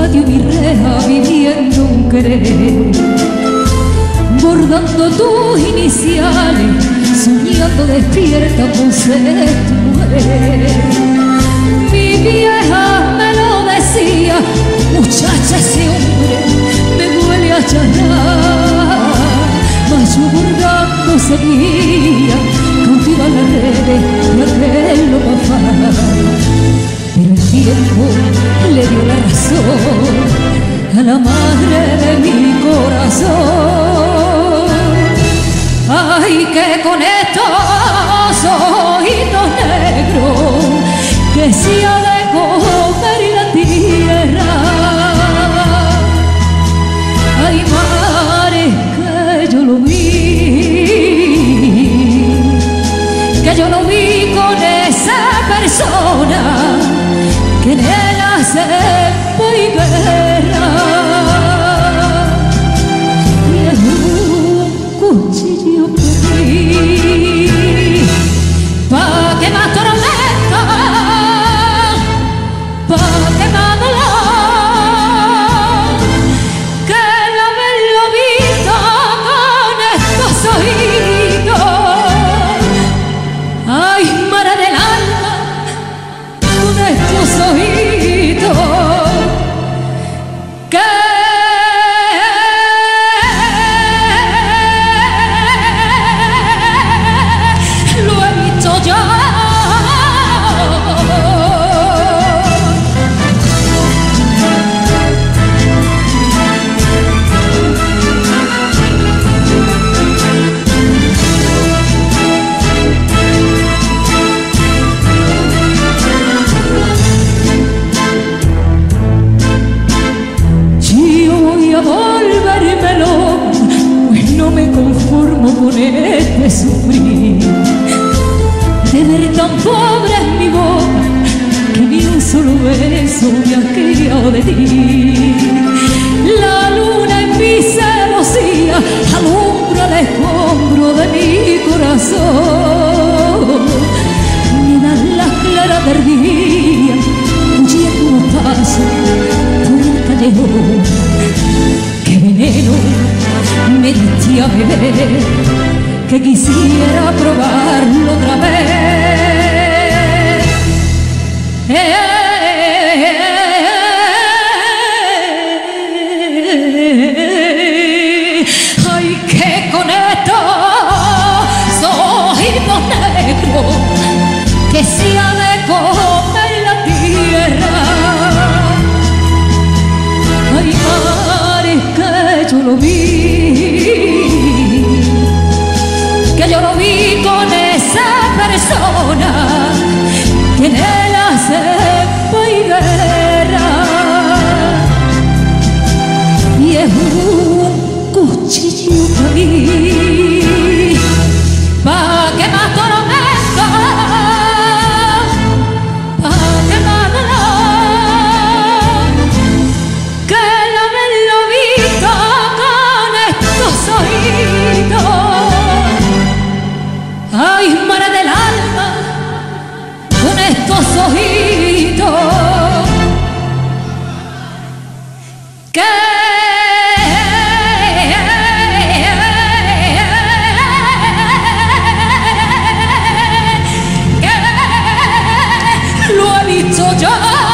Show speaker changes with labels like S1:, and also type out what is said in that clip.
S1: patio mi reja viviendo un querer, bordando tus iniciales, soñando despierta por ser tu mujer. Mi vieja me lo decía, muchacha, ese hombre me huele a charrar, mas yo bordando seguía, cautiva las redes de aquel lomafar. Pero el tiempo le dio la razón a la madre de mi corazón. Ay, que con estos ojitos negros que se ha de comer la tierra. Ay, madre, que yo lo vi con esa persona que en él hace y guerra, y es un cuchillo por mí, pa' que más tormenta, pa' que más dolor, que no haberlo visto con estos ojitos. Ay, madre del alma, con estos ojitos que lo he visto ya. Con este sufrir, de ver tan pobre en mi boca que ni un solo beso me ha criado de ti. La luna en mi celosía alumbra el escombro de mi corazón. Me dan las claras del día huyendo unos pasos por el callejón. ¡Qué veneno me diste a beber, que quisiera probarlo otra vez! ¡Ay, que con estos ojitos negros que se ha de comer la tierra! ¡Ay, madre, que yo lo vi con esa persona que en él hace y guerra, y es un cuchillo para mí, pa' que más tormenta, pa' que más dolor, que no haberlo visto con estos ojitos. Ay, madre del alma, con estos ojitos que lo he visto yo.